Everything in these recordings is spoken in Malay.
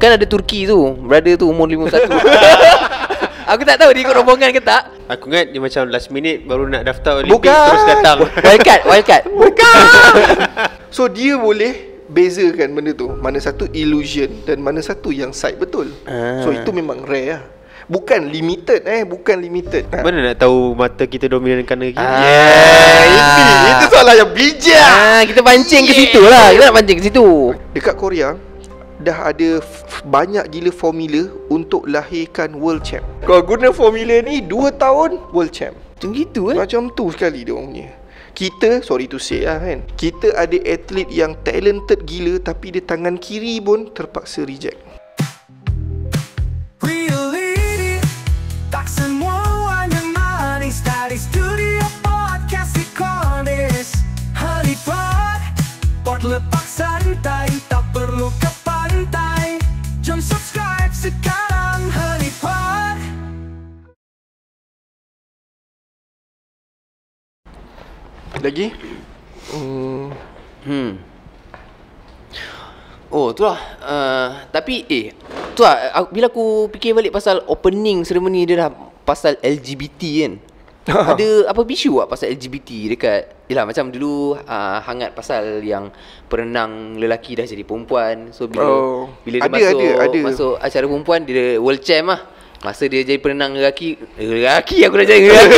Kan ada Turki tu, brother tu umur 51. Aku tak tahu dia ikut rombongan ke tak. Aku ingat dia macam last minute baru nak daftar Bukan. Olimpik terus datang. Wildcard. So dia boleh bezakan benda tu, mana satu illusion dan mana satu yang side betul. So itu memang rare lah. Bukan limited bukan limited. Mana nak tahu mata kita dominan kerana kita? Itu soalan yang bijak. Kita pancing ke situ lah. Kita nak pancing ke situ. Dekat Korea dah ada banyak gila formula untuk lahirkan world champ. Kau guna formula ni 2 tahun world champ. Macam gitu Macam tu sekali dia orang punya. Kita, sorry to say lah kan, kita ada atlet yang talented gila tapi dia tangan kiri pun terpaksa reject. Tak semua yang manis dari studio podcast ikonis. Halipad, pot lepak santai, tak perlu ke pantai. Jom subscribe sekarang Halipad. Lagi? Oh tu lah. Tapi tu lah, bila aku fikir balik pasal opening ceremony dia dah pasal LGBT kan. Ada apa isu tak pasal LGBT dekat, yelah macam dulu hangat pasal yang perenang lelaki dah jadi perempuan. So bila dia masuk acara perempuan, dia world champ lah. Masa dia jadi perenang lelaki aku dah jadi lelaki.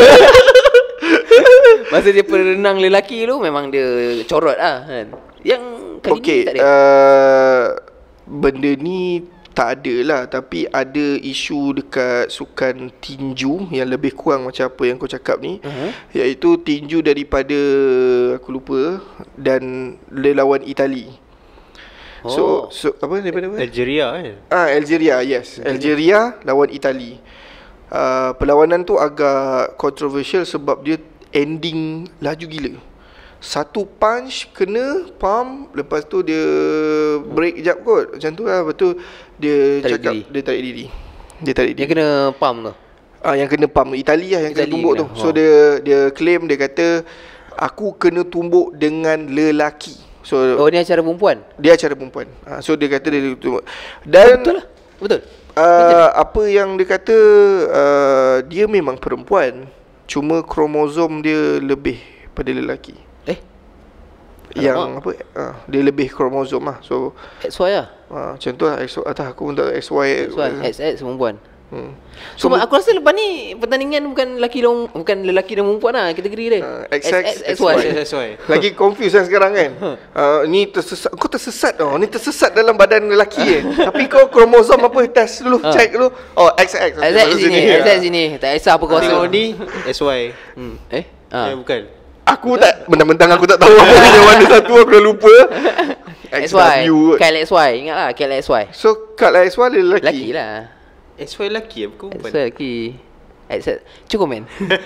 Masa dia perenang lelaki tu memang dia corot lah kan. Yang kali ni tak ada. Benda ni tak ada lah, tapi ada isu dekat sukan tinju yang lebih kurang macam apa yang kau cakap ni, iaitu tinju daripada aku lupa dan dia lawan Itali. So apa daripada apa? Algeria kan? Algeria, yes. Algeria lawan Itali. Perlawanan tu agak controversial sebab dia ending laju gila. Satu punch kena pump, lepas tu dia break kejap kot. Macam tu lah. Lepas tu dia tarik cakap diri. dia tarik diri. Dia tarik diri. Dia kena pump tu. Yang kena pump Itali lah, yang kena Itali tumbuk kena. tu. So dia claim, dia kata aku kena tumbuk dengan lelaki. So Ni acara perempuan. dia acara perempuan. So dia kata dia tumbuk. Dan Betul lah. Betul. apa yang dia kata, dia memang perempuan, cuma kromosom dia lebih pada lelaki. Yang apa, dia lebih kromosom lah. So XY lah. macam tu lah. Atau aku pun tak tahu XY. XX perempuan. So aku rasa lepas ni pertandingan bukan lelaki dan perempuan lah kategori dia. XY. Lagi confused kan sekarang kan. Ni tersesat. Kau tersesat tau. Ni tersesat dalam badan lelaki tapi kau kromosom apa, test dulu, check dulu. XX. XX sini. Tak kisah apa kau rasa. Tengok ni SY. Bukan. Aku tak, mentang-mentang aku tak tahu apa yang mana satu, aku dah lupa. XY. Kyle XY. Ingatlah Kyle XY. So Kyle XY lelaki. Lelaki lah. SY lelaki bukan perempuan. XY lelaki. Cukup men.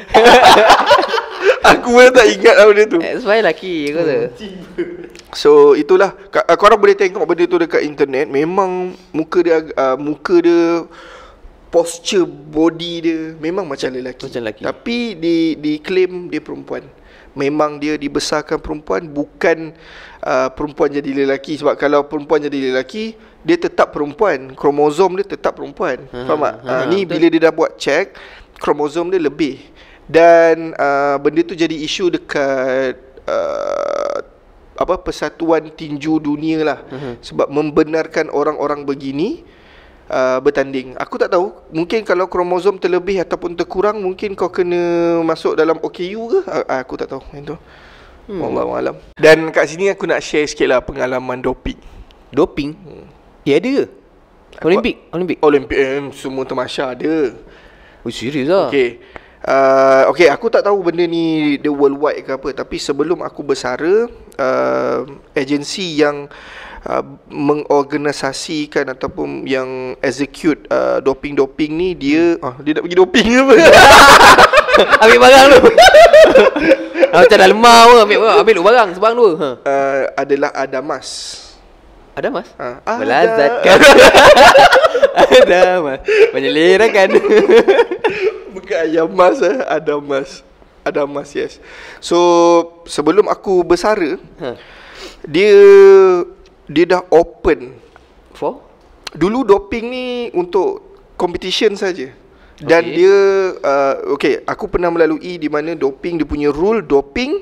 Aku pun tak ingat lah benda tu. XY lelaki aku tu. So itulah, korang boleh tengok benda tu dekat internet. Memang muka dia posture body dia memang macam lelaki. Tapi di claim dia perempuan. Memang dia dibesarkan perempuan, bukan perempuan jadi lelaki. Sebab kalau perempuan jadi lelaki, dia tetap perempuan, kromosom dia tetap perempuan. Faham tak? Ni bila dia dah buat check, kromosom dia lebih. Dan benda tu jadi isu dekat Persatuan Tinju Dunia lah. Sebab membenarkan orang-orang begini bertanding. Aku tak tahu, mungkin kalau kromosom terlebih ataupun terkurang, mungkin kau kena masuk dalam OKU ke? Aku tak tahu itu. Wallahualam. Dan kat sini aku nak share sikit lah pengalaman doping. Ya ada ke? Olimpik Semua termasya ada. Oh serius lah. Okay, aku tak tahu benda ni the worldwide ke apa, tapi sebelum aku bersara, agensi yang mengorganisasikan ataupun yang execute doping ni, dia nak pergi doping ke apa? Ambil barang lu. Macam dah lemah pun ambil lu barang sebang tu. Adalah Adamas. Adamas? Melazatkan. Adamas. Menyelerakan. Bukan ayam mas, Adamas, yes. So sebelum aku bersara, dia dah open. For? Dulu doping ni untuk competition saja. Dan dia aku pernah melalui di mana doping, dia punya rule doping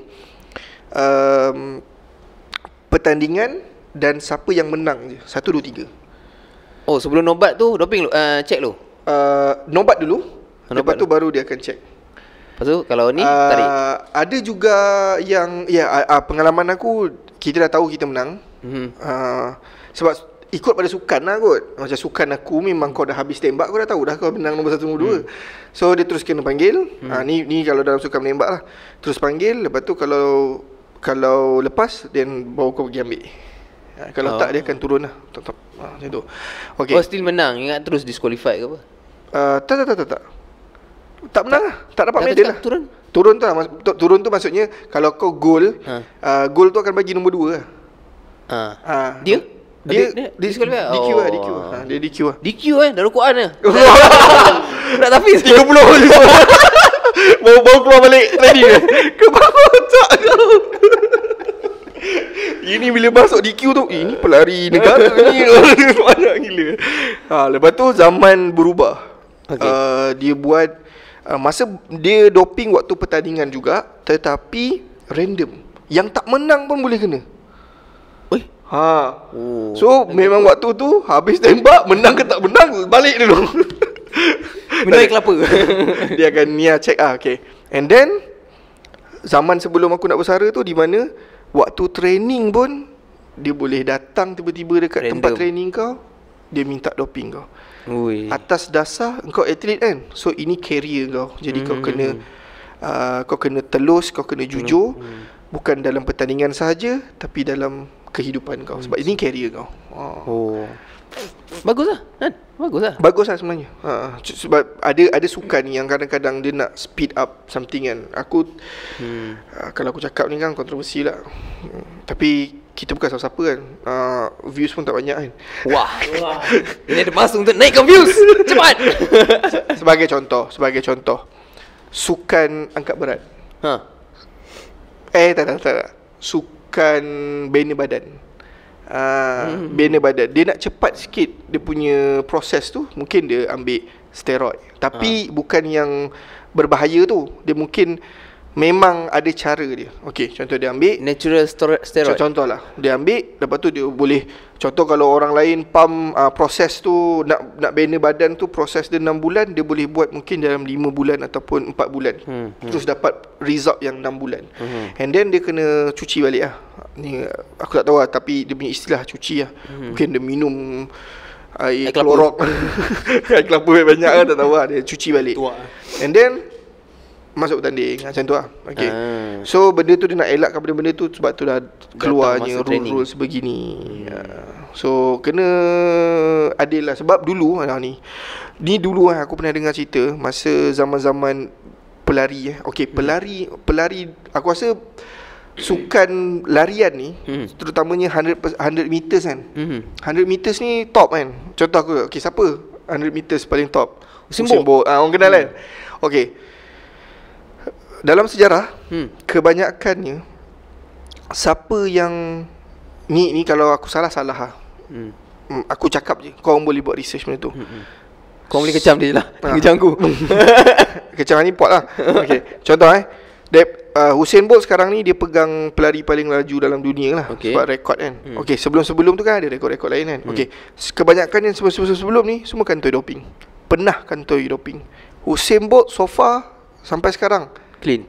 pertandingan dan siapa yang menang je. 1, 2, 3. Oh, sebelum nobat tu doping check lu. Nobat dulu. Lepas tu baru dia akan check. Lepas tu kalau ni tarik. Ada juga yang pengalaman aku, kita dah tahu kita menang. Sebab ikut pada sukan lah kot. Macam sukan aku memang kau dah habis tembak, kau dah tahu dah kau menang nombor 1, nombor 2. So dia terus kena panggil. Ni kalau dalam sukan menembak lah. Terus panggil. Lepas tu kalau lepas, then baru kau pergi ambil. Kalau tak, dia akan turun lah. Macam tu. Okay. Oh, still menang. Ingat terus disqualified ke apa? Tak. Tak menang lah. Tak dapat medal lah. Turun? Turun tu lah. Turun tu maksudnya kalau kau gol, gol tu akan bagi nombor 2 lah. Dia disqualify. DQ lah. Dia DQ lah. DQ dah rukuan lah. Nak tapi 30 baru keluar balik training dia. Kebabak tak kau. Ini bila masuk DQ tu, ini pelari negara ni. Banyak gila. Lepas tu zaman berubah. Dia buat masa dia doping waktu pertandingan juga, tetapi random. Yang tak menang pun boleh kena. So memang waktu tu habis tembak, menang ke tak menang, balik dulu. Minum air kelapa. Dia akan check okay. And then zaman sebelum aku nak bersara tu, di mana waktu training pun dia boleh datang tiba-tiba dekat tempat training kau, dia minta doping kau. Atas dasar kau atlet kan. So ini career kau. Jadi kau kena telus, kau kena jujur. Bukan dalam pertandingan sahaja, tapi dalam kehidupan kau. Sebab ini career kau. Bagus lah kan? Bagus lah sebenarnya. Sebab ada sukan yang kadang-kadang dia nak speed up something kan. Aku kalau aku cakap ni kan kontroversi lah. Tapi kita bukan siapa-siapa kan. Views pun tak banyak kan. Wah. Ini ada masa untuk naikkan views. Cepat. Sebagai contoh, sukan angkat berat. Tak. Sukan bina badan. Bina badan. Dia nak cepat sikit dia punya proses tu, mungkin dia ambil steroid. Tapi bukan yang berbahaya tu. Dia mungkin memang ada cara dia. Okey, contoh dia ambil natural steroid. Contoh lah, dia ambil, lepas tu dia boleh, contoh kalau orang lain pump proses tu nak bina badan tu, proses dia 6 bulan, dia boleh buat mungkin dalam 5 bulan ataupun 4 bulan. Terus dapat result yang 6 bulan. And then dia kena cuci balik lah. Ni aku tak tahu lah, tapi dia punya istilah cuci lah. Mungkin dia minum air klorok. Air kelapa banyak kan, tak tahu lah. Dia cuci balik. And then masuk bertanding macam tu lah. Okay. So benda tu dia nak elakkan benda-benda tu, sebab tu dah keluarnya rule-rule sebegini. So kena adil lah. Sebab dulu ni dulu aku pernah dengar cerita masa zaman-zaman pelari. Okay, pelari aku rasa sukan larian ni, terutamanya 100 meters kan. 100 meters ni top kan. Contoh aku, okay, siapa 100 meters paling top? Usain Bolt. Orang kenal kan. Okay, dalam sejarah, kebanyakannya siapa yang ni kalau aku salah lah. Aku cakap je, kau boleh buat research benda tu. Kau boleh kecam dia lah. Kecam aku. Kecam ni pot lah. Okay, contoh Usain Bolt sekarang ni dia pegang pelari paling laju dalam dunia lah. Sebab rekod kan. Okay, sebelum-sebelum tu kan ada rekod-rekod lain kan. Okay, kebanyakan yang sebelum ni semua kantoi doping. Pernah kantoi doping. Usain Bolt so far sampai sekarang clean.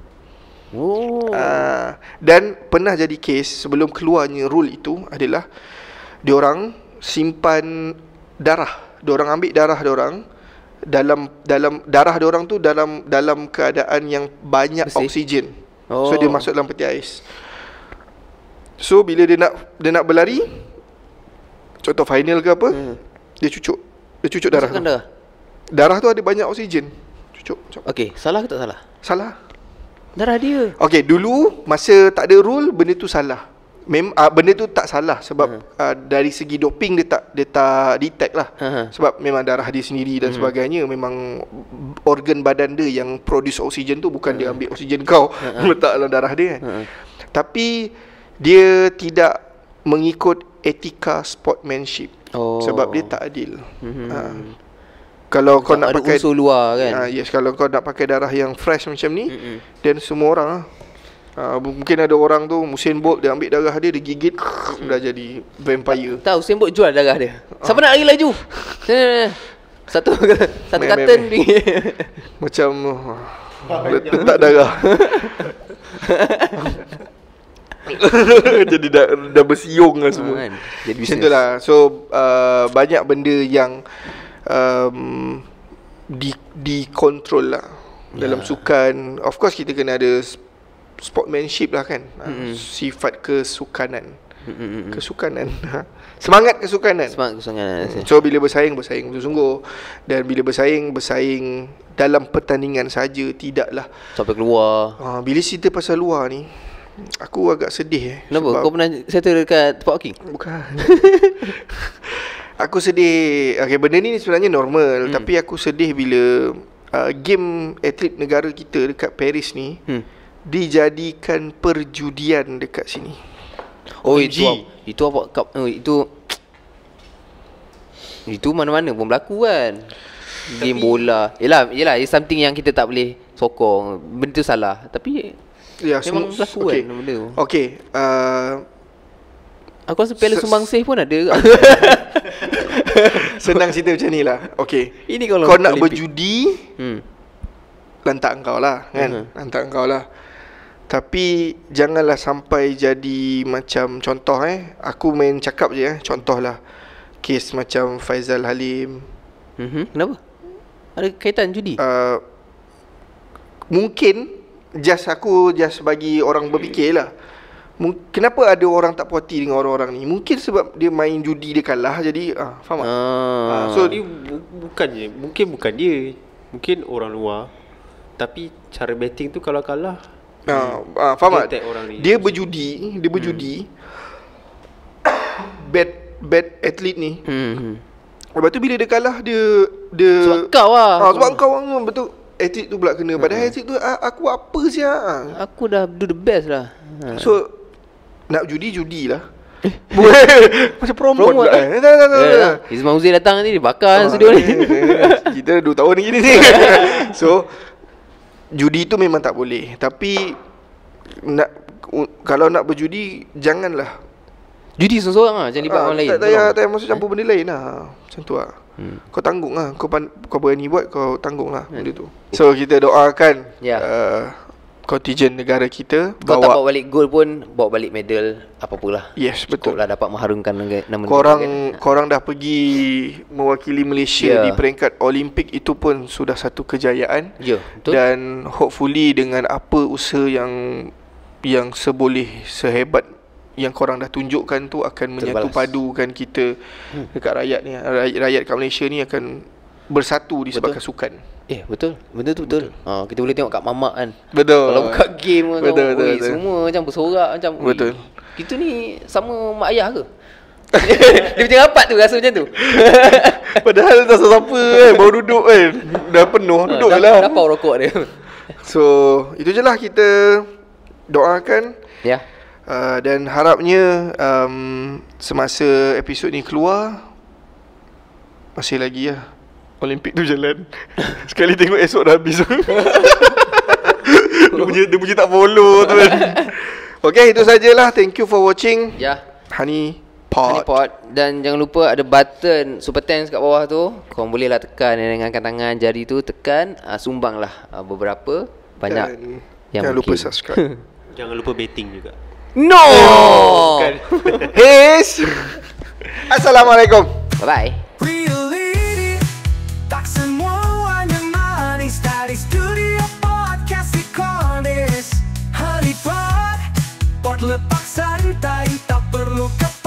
Dan pernah jadi case sebelum keluarnya rule itu adalah diorang simpan darah. Diorang ambil darah diorang, dalam darah diorang tu dalam keadaan yang banyak oksigen. So dia masuk dalam peti ais. So bila dia nak berlari, contoh final ke apa, dia cucuk darah tu. Darah tu ada banyak oksigen. Cucuk. Okay, salah ke tak salah? Salah. Darah dia. Okay, dulu masa tak ada rule, benda tu salah. Benda tu tak salah sebab dari segi doping dia tak detect lah. Sebab memang darah dia sendiri dan sebagainya. Memang organ badan dia yang produce oksigen tu, bukan dia ambil oksigen kau letak dalam darah dia kan. Tapi dia tidak mengikut etika sportsmanship. Sebab dia tak adil. Kalau kau nak ada pakai unsur luar kan. yes, kalau kau nak pakai darah yang fresh macam ni, dan semua orang mungkin ada orang tu Usain Bolt, dia ambil darah dia gigit dah jadi vampire. Tahu Usain Bolt jual darah dia. Siapa nak lari laju? Satu carton macam letak darah. Jadi dah bersiung lah semua kan? Jadi macam tu lah. So banyak benda yang dikontrol lah dalam sukan. Of course kita kena ada sportsmanship lah kan. Sifat kesukanan. Kesukanan. Semangat kesukanan. So bila bersaing bersungguh-sungguh. Dan bila bersaing dalam pertandingan saja, tidaklah sampai keluar. Bila cerita pasal luar ni, aku agak sedih Kenapa? Kau pernah settle dekat Park King? Bukan. Aku sedih. Okay, benda ni sebenarnya normal. Tapi aku sedih bila game atlet negara kita dekat Paris ni dijadikan perjudian dekat sini. Itu apa cup itu mana-mana pun berlaku kan. Game bola. Yelah, it's something yang kita tak boleh sokong. Benda tu salah. Tapi memang berlaku kan benda tu. Okay, aku rasa Piala Sumbangsih pun ada. Senang cerita macam ni lah. Okay, ini kalau kau nak berjudi, lantak engkau lah kan. Lantak engkau lah. Tapi janganlah sampai jadi macam contoh aku main cakap je contoh lah. Kes macam Faizal Halim. Kenapa? Ada kaitan judi? Mungkin aku bagi orang berfikir lah. Kenapa ada orang tak puas hati dengan orang-orang ni? Mungkin sebab dia main judi, dia kalah. Jadi faham tak? So ni mungkin bukan dia, mungkin orang luar. Tapi cara betting tu kalau kalah, faham tak? Dia berjudi. bad atlet ni. Lepas tu bila dia kalah, dia sebab kau lah. Sebab kau betul. Atlet tu pula kena. Padahal atlet tu aku apa siap? Aku dah do the best lah. So nak judi lah. Macam promote pula. Izman Uzair datang nanti dia bakar studio ni. Kita 2 tahun lagi ni. So judi tu memang tak boleh. Tapi kalau nak berjudi, janganlah judi seorang lah. Jangan libat orang lain. Tak payah masuk campur benda lain lah. Macam tu lah. Kau tanggung lah. Kau berani buat, kau tanggung lah benda tu. So kita doakan kontijen negara kita. Kau tak bawa balik gol pun, bawa balik medal apa-apalah. Yes, betul. Cukup lah dapat mengharumkan nama Korang dah pergi mewakili Malaysia di peringkat Olimpik. Itu pun sudah satu kejayaan. Betul. Dan hopefully dengan apa usaha yang sehebat yang korang dah tunjukkan tu akan menyatu padukan kita dekat rakyat ni. Rakyat kat Malaysia ni akan bersatu disebabkan sukan. Betul. Benda tu betul. Kita boleh tengok kat mamak kan. Betul. Kalau buka game betul. semua macam bersorak macam. Betul. Kita ni sama mak ayah ke? Dia macam rapat tu, rasa macam tu. Padahal tak siapa baru duduk kan. Dah penuh duduk je lah. Dapat rokok dia. So itu je lah kita doakan. Dan harapnya semasa episod ni keluar, masih lagi lah Olimpik tu jalan. Sekali tengok esok dah habis. Dia punya tak follow tu kan. Okay, itu sajalah. Thank you for watching Honey Pot. Dan jangan lupa ada button super thanks kat bawah tu. Korang bolehlah tekan dengan tangan jari tu. Tekan, sumbanglah beberapa. Banyak dan yang jangan lupa subscribe. Jangan lupa betting juga. No! His Assalamualaikum. Bye-bye. Tak semua yang manis dari studio podcast Ikonis. Honey Pot lepak santai, tak perlu